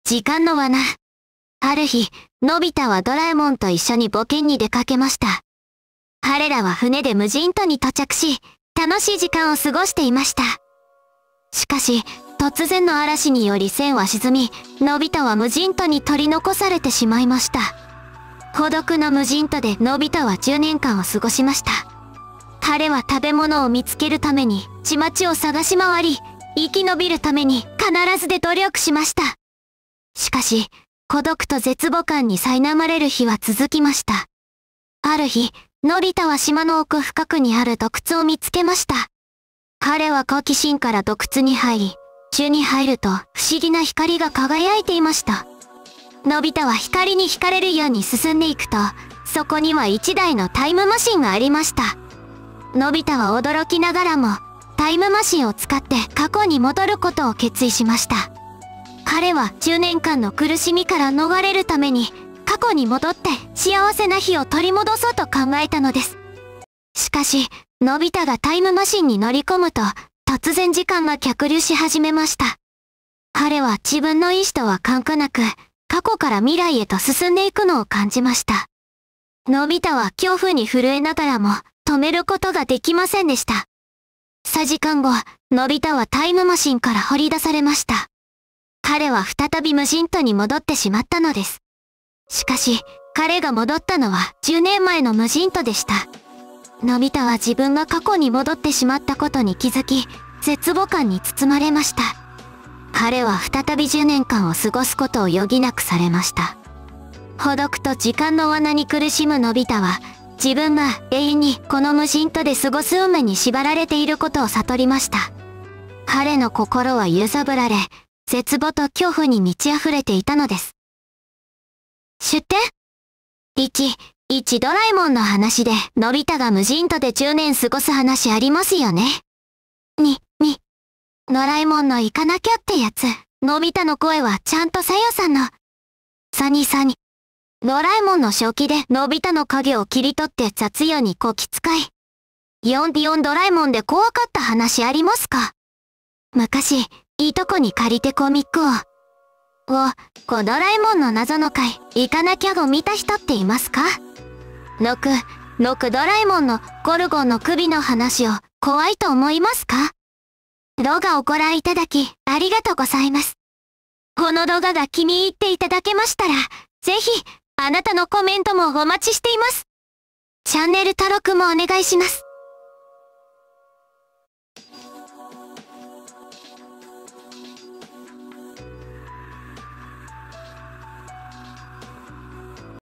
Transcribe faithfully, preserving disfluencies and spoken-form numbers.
時間の罠。ある日、のび太はドラえもんと一緒に冒険に出かけました。彼らは船で無人島に到着し、楽しい時間を過ごしていました。しかし、突然の嵐により船は沈み、のび太は無人島に取り残されてしまいました。孤独な無人島でのび太はじゅうねんかんを過ごしました。彼は食べ物を見つけるために、ちまちを探し回り、生き延びるために必ずで努力しました。しかし、孤独と絶望感に苛まれる日は続きました。ある日、のび太は島の奥深くにある洞窟を見つけました。彼は好奇心から洞窟に入り、中に入ると不思議な光が輝いていました。のび太は光に惹かれるように進んでいくと、そこには一台のタイムマシンがありました。のび太は驚きながらも、タイムマシンを使って過去に戻ることを決意しました。彼はじゅうねんかんの苦しみから逃れるために、過去に戻って幸せな日を取り戻そうと考えたのです。しかし、のび太がタイムマシンに乗り込むと、突然時間が逆流し始めました。彼は自分の意志とは関係なく、過去から未来へと進んでいくのを感じました。のび太は恐怖に震えながらも、止めることができませんでした。さんじかんご、のび太はタイムマシンから掘り出されました。彼は再び無人島に戻ってしまったのです。しかし、彼が戻ったのはじゅうねんまえの無人島でした。のび太は自分が過去に戻ってしまったことに気づき、絶望感に包まれました。彼は再びじゅうねんかんを過ごすことを余儀なくされました。孤独と時間の罠に苦しむのび太は、自分が永遠にこの無人島で過ごす運命に縛られていることを悟りました。彼の心は揺さぶられ、絶望と恐怖に満ち溢れていたのです。出典 いち、いちドラえもんの話で、のび太が無人島でじゅうねん過ごす話ありますよね。に、に、ドラえもんの行かなきゃってやつ、のび太の声はちゃんとさやさんの。さにさに、ドラえもんの正気でのび太の影を切り取って雑用にこき使い。よんびよんドラえもんで怖かった話ありますか？昔、いいとこに借りてコミックを。を、こドラえもんの謎の回、行かなきゃを見た人っていますか？ろく、ろくドラえもんのゴルゴンの首の話を怖いと思いますか？動画をご覧いただき、ありがとうございます。この動画が気に入っていただけましたら、ぜひ、あなたのコメントもお待ちしています。チャンネル登録もお願いします。